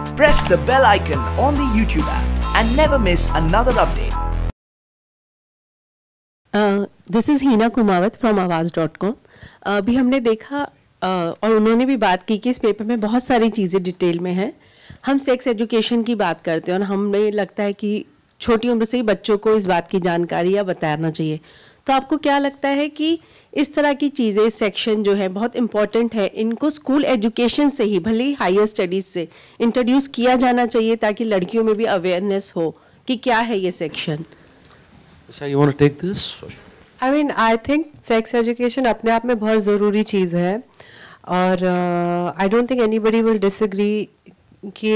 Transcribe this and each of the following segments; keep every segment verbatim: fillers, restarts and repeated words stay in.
Press the bell icon on the YouTube app and never miss another update. Uh, this is Heena Kumawat from Awaaz dot com. अभी हमने देखा uh, और उन्होंने भी बात की कि इस पेपर में बहुत सारी चीज़ें डिटेल में हैं. हम सेक्स एजुकेशन की बात करते हैं और हमें लगता है कि छोटी उम्र से ही बच्चों को इस बात की जानकारी या बताना चाहिए. तो आपको क्या लगता है कि इस तरह की चीज़ें सेक्शन जो है बहुत इम्पॉर्टेंट है, इनको स्कूल एजुकेशन से ही भले ही हायर स्टडीज़ से इंट्रोड्यूस किया जाना चाहिए ताकि लड़कियों में भी अवेयरनेस हो कि क्या है ये section? Richa, you want to take this? I mean, I think sex education अपने आप में बहुत ज़रूरी चीज़ है और uh, I don't think anybody will disagree कि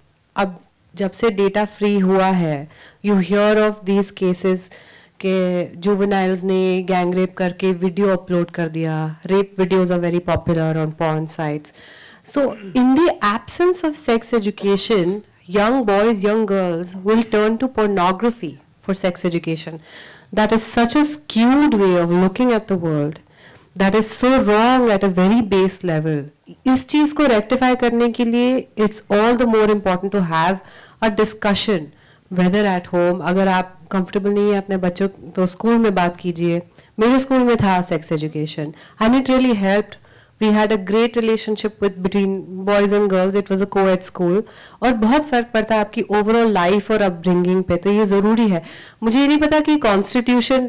अब जब से डेटा फ्री हुआ है, you hear of these cases कि juveniles ने गैंग रेप करके वीडियो अपलोड कर दिया. Rape videos are very popular on porn sites. So in the absence of sex education, young boys, young girls will turn to pornography for sex education. That is such a skewed way of looking at the world. That is so wrong at a very base level. इस चीज़ को rectify करने के लिए it's all the more important to have a discussion, whether at home. अगर आप comfortable नहीं है अपने बच्चों तो स्कूल में बात कीजिए. मेरे स्कूल में था sex education and it really helped. We had a great relationship with between boys and girls. It was a co-ed school. और बहुत फ़र्क पड़ता है आपकी overall life और upbringing पे, तो ये ज़रूरी है. मुझे ये नहीं पता कि constitution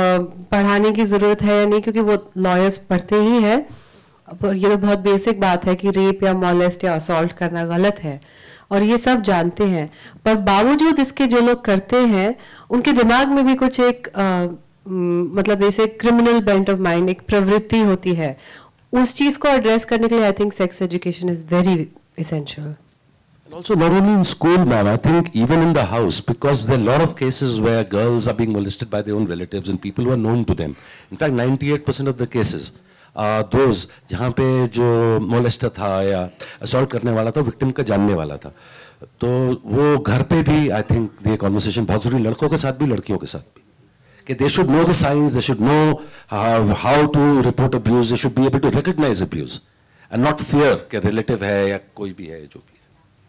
पढ़ाने की ज़रूरत है या नहीं, क्योंकि वो lawyers पढ़ते ही हैं. पर ये तो बहुत basic बात है कि rape या molest या assault करना गलत है और ये सब जानते हैं. पर बावजूद इसके जो लोग करते हैं उनके दिमाग में भी कुछ एक uh, मतलब जैसे criminal bent of mind, एक प्रवृत्ति होती है. उस चीज को एड्रेस करने के लिए I think sex education is very essential. And also not only in school, ma'am, I think even in the house, because there are a lot of cases where girls are being molested by their own relatives and people who are known to them. In fact, ninety-eight percent of the cases are those जहाँ पे जो molester था या assault करने वाला था, victim का जानने वाला था. तो वो घर पे भी I think ये conversation बहुत जरूरी, लड़कों के साथ भी लड़कियों के साथ भी. They should know the signs, they should know uh, how to report abuse, they should be able to recognize abuse and not fear कि relative है या कोई भी है जो भी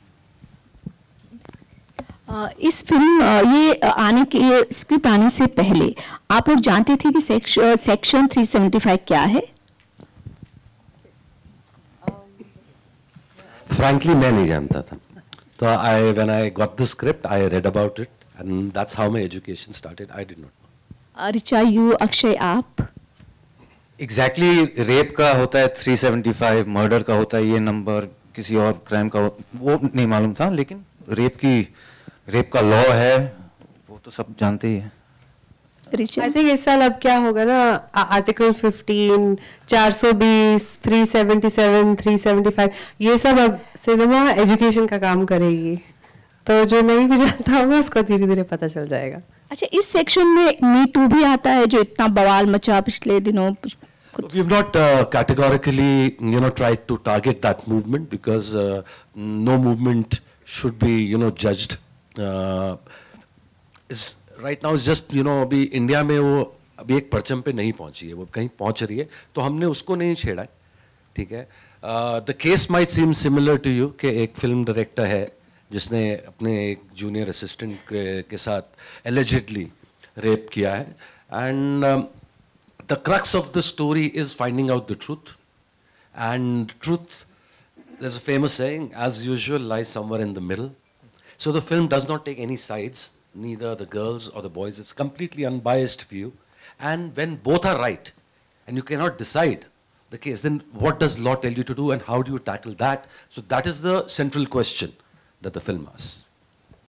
है. uh, इस फिल्म uh, ये आने के ये स्क्रिप्ट आने से पहले आप लोग जानते थे कि सेक्शन सेक्शन तीन सौ पचहत्तर क्या है? Frankly मैं नहीं जानता था. तो I when I got the script I read about it and that's how my education started. I did not know. Richa, you Akshay आप एग्जैक्टली exactly, रेप का होता है तीन सौ पचहत्तर, मर्डर का होता है ये नंबर, किसी और क्राइम का वो नहीं मालूम था, लेकिन रेप की रेप का लॉ है वो तो सब जानते ही हैं. रिचा, आई थिंक इस साल अब क्या होगा ना, आर्टिकल पंद्रह, चार सौ बीस, तीन सौ सतहत्तर, तीन सौ पचहत्तर ये सब अब सिनेमा एजुकेशन का काम करेगी. तो जो नहीं भी जानता होगा उसको धीरे धीरे पता चल जाएगा. अच्छा, इस सेक्शन में मी टू भी आता है जो इतना बवाल मचा पिछले दिनों? We've not uh, categorically, you know, tried to target that movement because uh, no movement should be, you know, judged. Uh, it's, right now, it's just, you know, अभी इंडिया में वो अभी एक परचम पे नहीं पहुंची है, वो कहीं पहुंच रही है, तो हमने उसको नहीं छेड़ा है, ठीक है? The case might seem similar to you कि एक फिल्म डायरेक्टर है जिसने अपने एक जूनियर असिस्टेंट के, के साथ एलिजिडली रेप किया है. And the crux of the story is finding out the truth. And truth, there is a famous saying, as usual lies somewhere in the middle. So the film does not take any sides, neither the girls or the boys. It's completely unbiased view. And when both are right and you can not decide the case, then what does law tell you to do and how do you tackle that? So that is the central question that the film asks.